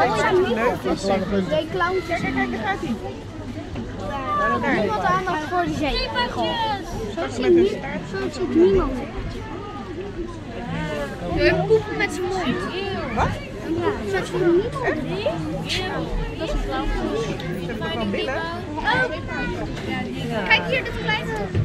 Twee clowntjes. Kijk, daar gaat hij. Niemand aandacht voor die zeepegel. Zo ziet niemand. Hij poept met zijn mond. Wat? Ja, zo ziet niemand. Dat is een clown. Zet hem gewoon binnen. Kijk hier, dit kleine.